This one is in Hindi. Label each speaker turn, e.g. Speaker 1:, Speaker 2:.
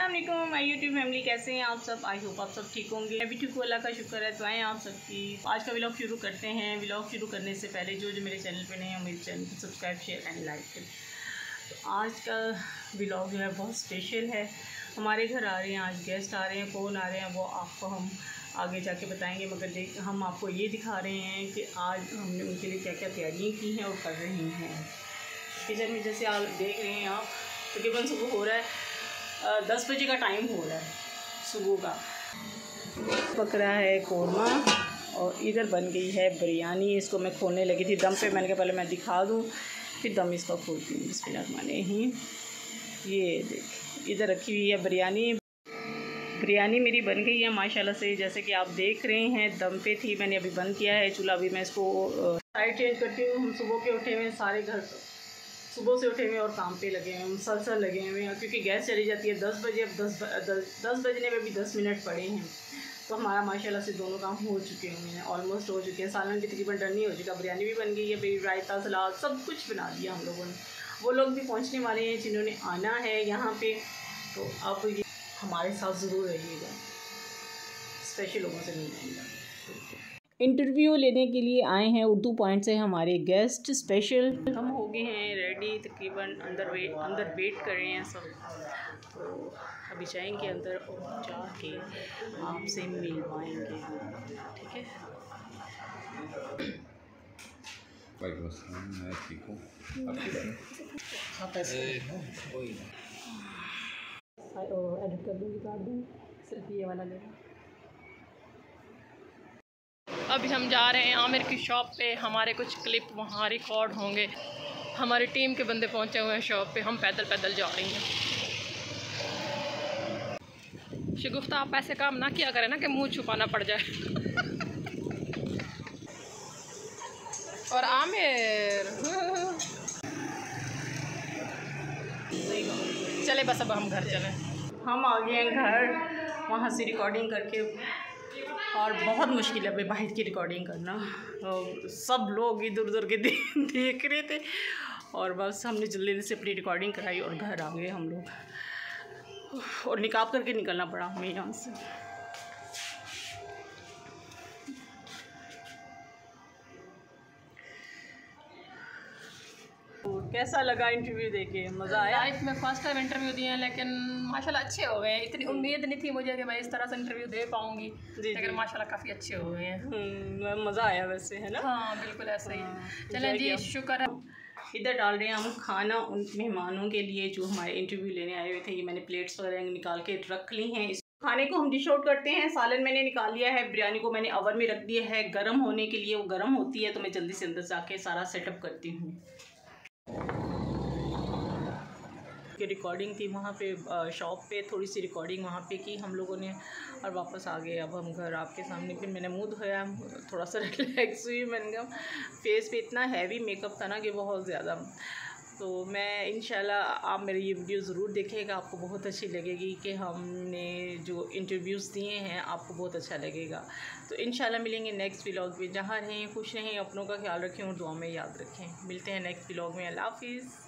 Speaker 1: अस्सलाम वालेकुम माय यूट्यूब फैमिली, कैसे हैं आप सब। आई होप आप सब ठीक होंगे। मैं भी ठीक हूँ, अल्लाह का शुक्र है। दुआएं आप सबकी। आज का व्लॉग शुरू करते हैं। व्लॉग शुरू करने से पहले जो मेरे चैनल पे नहीं है मेरे चैनल को सब्सक्राइब शेयर एंड लाइक करें। तो आज का व्लॉग जो है बहुत स्पेशल है। हमारे घर आ रहे हैं आज गेस्ट, आ रहे हैं। कौन आ रहे हैं वो आपको हम आगे जाके बताएंगे, मगर हम आपको ये दिखा रहे हैं कि आज हमने उनके लिए क्या क्या तैयारियाँ की हैं और कर रही हैं। किचन में जैसे आप देख रहे हैं, आप तकरीबन सुबह हो रहा है 10 बजे का टाइम हो रहा है सुबह का। पक रहा है कौरमा और इधर बन गई है बिरयानी। इसको मैं खोलने लगी थी दम पे, मैंने कहा पहले मैं दिखा दूँ फिर दम इसका खोलती हूँ। बिस्मिल्लाहिर्रहमानिर्रहीम। ये देख इधर रखी हुई है बिरयानी। बिरयानी मेरी बन गई है माशाल्लाह से, जैसे कि आप देख रहे हैं। दम पे थी, मैंने अभी बंद किया है चूल्हा। अभी मैं इसको साइड चेंज करती हूँ। हम सुबह के उठे हुए सारे घर, सुबह से उठे हुए और काम पे लगे हैं, मुसलसल लगे हुए हैं, क्योंकि गैस चली जाती है 10 बजे। अब 10 बजने में भी 10 मिनट पड़े हैं। तो हमारा माशाल्लाह से दोनों काम हो चुके हुए हैं, ऑलमोस्ट हो चुके हैं। सालन भी तकरीबन डन नहीं हो चुका। बिरयानी भी बन गई है, फिर रायता सलाद सब कुछ बना दिया हम लोगों ने। वो लोग भी पहुँचने वाले हैं जिन्होंने आना है यहाँ पर। तो आप ये हमारे साथ ज़रूर रहिएगा, स्पेशल लोगों से मिलेंगे। इंटरव्यू लेने के लिए आए हैं उर्दू पॉइंट से हमारे गेस्ट स्पेशल। हम हो गए हैं रेडी, तकरीबन अंदर वेट कर रहे हैं सब। तो अभी जाएंगे अंदर और जाके आपसे मिलवाएंगे, ठीक है।
Speaker 2: मैं ठीक हूँ।
Speaker 1: एडिट कर दूँगी, काट दूँगी, सिर्फ ये वाला ले।
Speaker 3: अभी हम जा रहे हैं आमिर की शॉप पे। हमारे कुछ क्लिप वहाँ रिकॉर्ड होंगे। हमारी टीम के बंदे पहुँचे हुए हैं शॉप पे। हम पैदल पैदल जा रही हैं। शगुफ्ता आप ऐसे काम ना किया करें ना कि मुंह छुपाना पड़ जाए। और आमिर चले, बस अब हम घर चलें।
Speaker 1: हम आ गए हैं घर, वहाँ से रिकॉर्डिंग करके। और बहुत मुश्किल है भाई बाहर की रिकॉर्डिंग करना। और सब लोग इधर उधर के देख रहे थे, और बस हमने जल्दी से अपनी रिकॉर्डिंग कराई और घर आ गए हम लोग। और निकाब करके निकलना पड़ा हमें यहाँ से। कैसा लगा इंटरव्यू देके? मज़ा आया?
Speaker 3: लाइफ में फर्स्ट टाइम इंटरव्यू दिए हैं, लेकिन माशाल्लाह अच्छे हो गए हैं। इतनी उम्मीद नहीं थी मुझे कि मैं इस तरह से इंटरव्यू दे पाऊंगी, लेकिन माशाल्लाह काफ़ी अच्छे हो गए हैं।
Speaker 1: मज़ा आया वैसे, है ना?
Speaker 3: हाँ बिल्कुल ऐसा ही। चलें जी, शुक्र है।
Speaker 1: इधर डाल रहे हैं हम खाना उन मेहमानों के लिए जो हमारे इंटरव्यू लेने आए हुए थे। ये मैंने प्लेट्स वगैरह निकाल के रख ली हैं। इस खाने को हम डिश आउट करते हैं। सालन मैंने निकाल लिया है, बिरयानी को मैंने ओवन में रख दिया है गर्म होने के लिए। वो गर्म होती है तो मैं जल्दी से अंदर जाके सारा सेटअप करती हूँ। की रिकॉर्डिंग थी वहाँ पे शॉप पे, थोड़ी सी रिकॉर्डिंग वहाँ पे की हम लोगों ने और वापस आ गए। अब हम घर आपके सामने। फिर मैंने मुँह धोया, थोड़ा सा रिलैक्स हुई। मैंने कहा फेस पे इतना हैवी मेकअप था ना कि बहुत ज़्यादा। तो मैं इंशाल्लाह आप मेरी ये वीडियो ज़रूर देखेगा, आपको बहुत अच्छी लगेगी कि हमने जो इंटरव्यूज़ दिए हैं आपको बहुत अच्छा लगेगा। तो इंशाल्लाह मिलेंगे नेक्स्ट व्लॉग में। जहाँ रहें खुश रहें, अपनों का ख्याल रखें और दुआ में याद रखें। मिलते हैं नेक्स्ट व्लॉग में। अल्लाह हाफिज़।